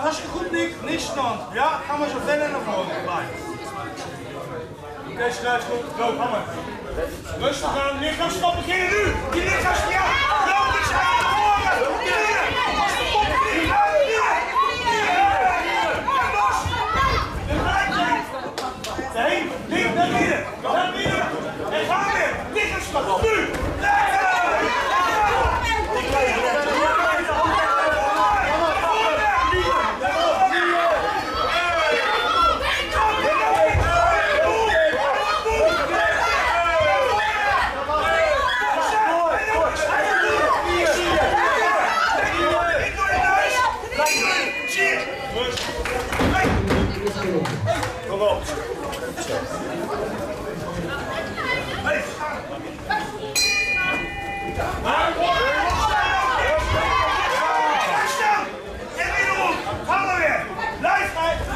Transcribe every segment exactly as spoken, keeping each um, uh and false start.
hartstikke goed, Nick. Niks stand. Ja, ga maar zo verder naar voren. Blijf. Oké, okay, schrijf goed. Loop, hammer. Rustig aan. Nick, gaan stoppen. Beginnen nu. Die Nick gaat ja. Loop, niks aan naar voren. Hier. Stop, hier. Nee, Nick, naar binnen. Naar binnen. En ga weer. Nick gaat stoppen. Nu. Kom op. Hey. En wederom. Ga maar weer. Blijf.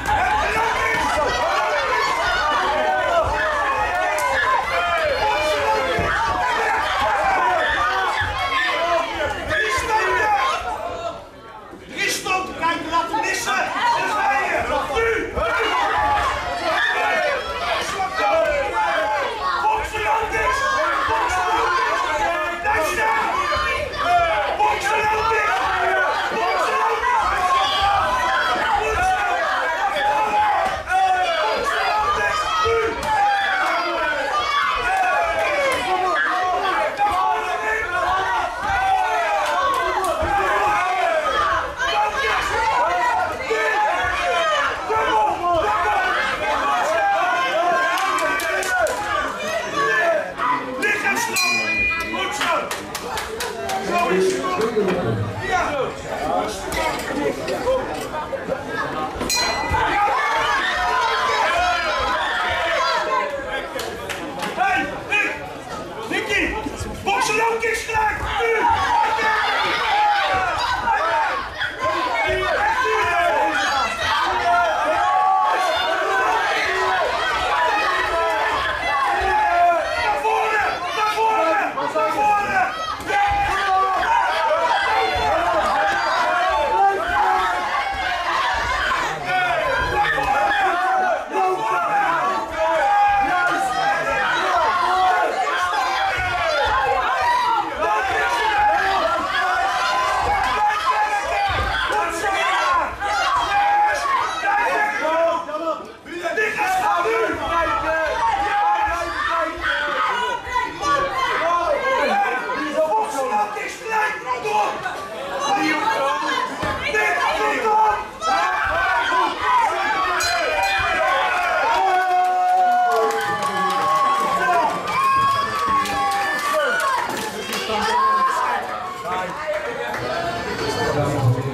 Drie stoppen. Kijk, laat hem missen. En dan ga je. Nu. Hey, Nick! Nicky! Boksen dan, kickstrijk! Nu! Naar voren! Naar voren! Naar voren!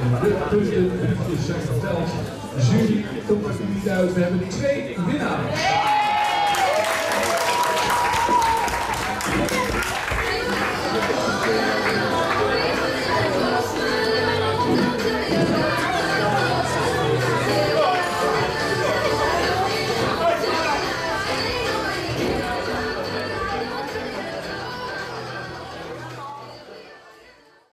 De punten zijn geteld. De jury komt er niet uit. We hebben twee winnaars.